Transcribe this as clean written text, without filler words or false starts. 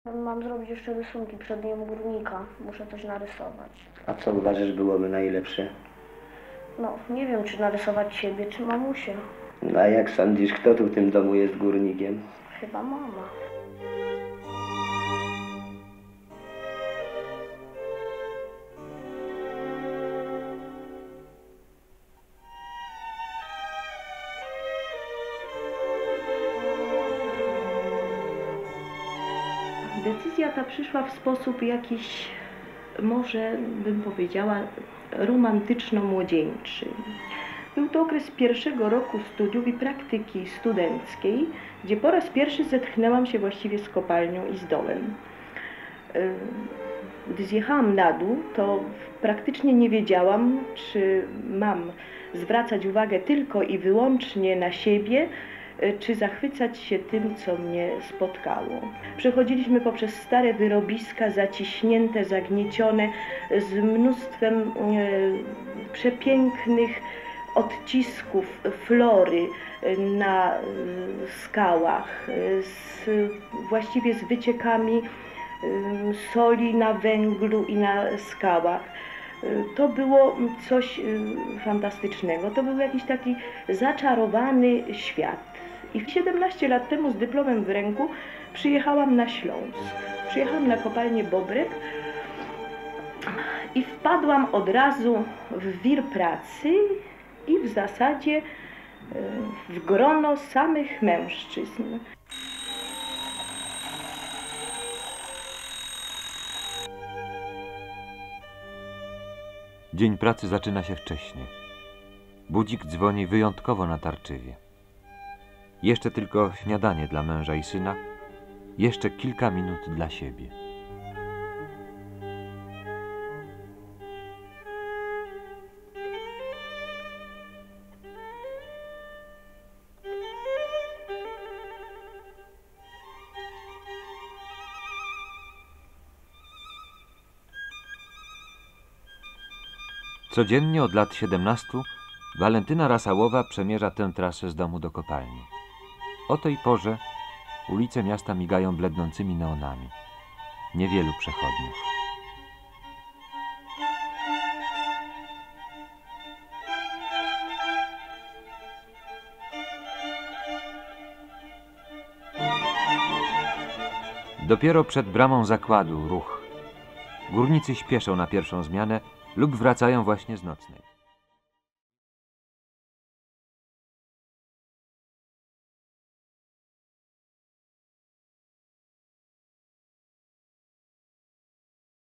Mam zrobić jeszcze rysunki przed dniem górnika. Muszę coś narysować. A co uważasz byłoby najlepsze? No, nie wiem, czy narysować siebie, czy mamusię. No a jak sądzisz, kto tu w tym domu jest górnikiem? Chyba mama. Decyzja ta przyszła w sposób jakiś, może bym powiedziała, romantyczno-młodzieńczy. Był to okres pierwszego roku studiów i praktyki studenckiej, gdzie po raz pierwszy zetknęłam się właściwie z kopalnią i z dołem. Gdy zjechałam na dół, to praktycznie nie wiedziałam, czy mam zwracać uwagę tylko i wyłącznie na siebie, czy zachwycać się tym, co mnie spotkało. Przechodziliśmy poprzez stare wyrobiska, zaciśnięte, zagniecione, z mnóstwem przepięknych odcisków flory na skałach, właściwie z wyciekami soli na węglu i na skałach. To było coś fantastycznego, to był jakiś taki zaczarowany świat. I 17 lat temu z dyplomem w ręku przyjechałam na Śląsk. Przyjechałam na kopalnię Bobrek i wpadłam od razu w wir pracy i w zasadzie w grono samych mężczyzn. Dzień pracy zaczyna się wcześnie. Budzik dzwoni wyjątkowo natarczywie. Jeszcze tylko śniadanie dla męża i syna, jeszcze kilka minut dla siebie. Codziennie od lat 17 Walentyna Rasałowa przemierza tę trasę z domu do kopalni. O tej porze ulice miasta migają blednącymi neonami. Niewielu przechodniów. Dopiero przed bramą zakładu ruch. Górnicy śpieszą na pierwszą zmianę lub wracają właśnie z nocnej.